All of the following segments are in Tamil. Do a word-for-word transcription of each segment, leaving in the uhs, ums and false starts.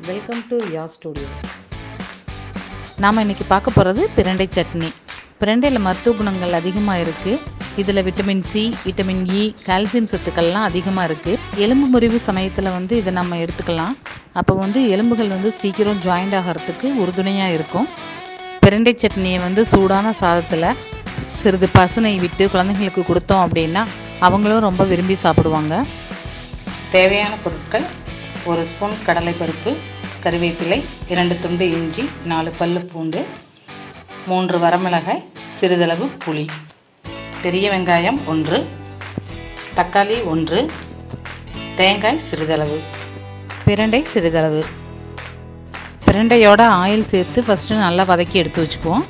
Welcome to yeah studio. நாம் இன்றைக்கி பார்க்க போகிறது பிரண்டை சட்னி. பிரண்டையில் மருத்துவ குணங்கள் அதிகமாக இருக்குது. இதில் vitamin C, vitamin E, calcium சத்துக்கள்லாம் அதிகமாக இருக்குது. எலும்பு முறிவு சமயத்தில் வந்து இதை நம்ம எடுத்துக்கலாம். அப்போ வந்து எலும்புகள் வந்து சீக்கிரம் ஜாயிண்ட் ஆகிறதுக்கு உறுதுணையாக இருக்கும். பிரண்டை சட்னியை வந்து சூடான சாதத்தில் சிறிது பசுனை விட்டு குழந்தைங்களுக்கு கொடுத்தோம் அப்படின்னா அவங்களும் ரொம்ப விரும்பி சாப்பிடுவாங்க. தேவையான பொருட்கள்: ஒரு ஸ்பூன் கடலைப்பருப்பு, கறிவேப்பிலை, இரண்டு துண்டு இஞ்சி, நாலு பல்லு பூண்டு, மூன்று வரமிளகாய், சிறிதளவு புளி, பெரிய வெங்காயம் ஒன்று, தக்காளி ஒன்று, தேங்காய் சிறிதளவு, பிரண்டை சிறிதளவு. பிரண்டையோட ஆயில் சேர்த்து ஃபஸ்ட்டு நல்லா வதக்கி எடுத்து வச்சுக்குவோம்.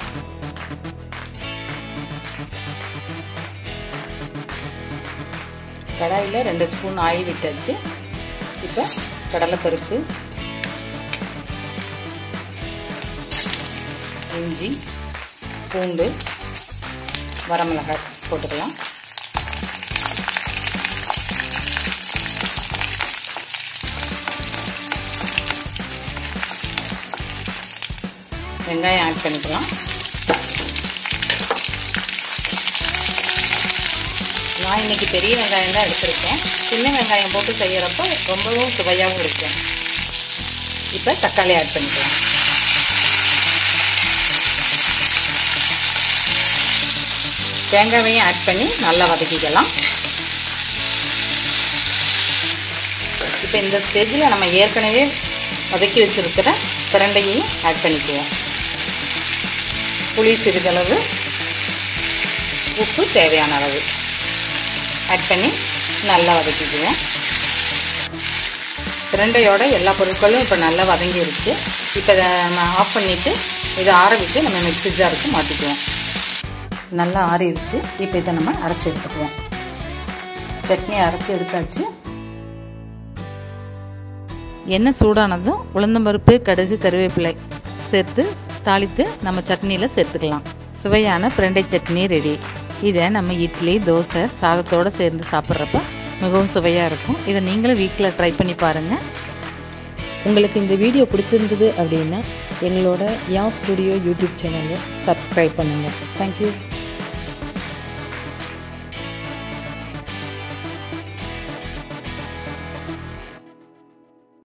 கடாயில் ரெண்டு ஸ்பூன் ஆயில் விட்டாச்சு. இப்போ கடலைப்பருப்பு, இஞ்சி, பூண்டு, வரமிளகாய் போட்டுக்கலாம். வெங்காயம் ஆட் பண்ணிக்கலாம். நான் இன்றைக்கி பெரிய வெங்காயம் தான் எடுத்திருக்கேன். சின்ன வெங்காயம் போட்டு செய்கிறப்போ ரொம்பவும் சுவையாகவும் இருக்கும். இப்போ தக்காளி ஆட் பண்ணிக்கலாம். தேங்காயையும் ஆட் பண்ணி நல்லா வதக்கிக்கலாம். இப்போ இந்த ஸ்டேஜில் நம்ம ஏற்கனவே வதக்கி வச்சுருக்கிற பிரண்டையையும் ஆட் பண்ணிக்குவோம். புளி சிறிதளவு, உப்பு தேவையான அளவு ஆட் பண்ணி நல்லா வதக்கிக்குவோம். பிரண்டையோட எல்லா பொருட்களும் இப்போ நல்லா வதங்கிருச்சு. இப்போ இதை நம்ம ஆஃப் பண்ணிவிட்டு இதை ஆற விட்டு நம்ம மிக்ஸி ஜாருக்கு மாற்றிக்குவோம். நல்லா ஆறிடுச்சு. இப்போ இதை நம்ம அரைச்சி எடுத்துக்குவோம். சட்னி அரைச்சி எடுத்தாச்சு. எண்ணெய் சூடானதும் உளுந்தம்பருப்பு, கடுகு, கருவேப்பிலை சேர்த்து தாளித்து நம்ம சட்னியில் சேர்த்துக்கலாம். சுவையான பிரண்டை சட்னி ரெடி. இதை நம்ம இட்லி, தோசை, சாதத்தோடு சேர்ந்து சாப்பிட்றப்ப மிகவும் சுவையாக இருக்கும். இதை நீங்களும் வீட்டில் ட்ரை பண்ணி பாருங்கள். உங்களுக்கு இந்த வீடியோ பிடிச்சிருந்தது அப்படின்னா எங்களோட யா ஸ்டுடியோ யூடியூப் சேனலை சப்ஸ்கிரைப் பண்ணுங்கள். தேங்க்யூ.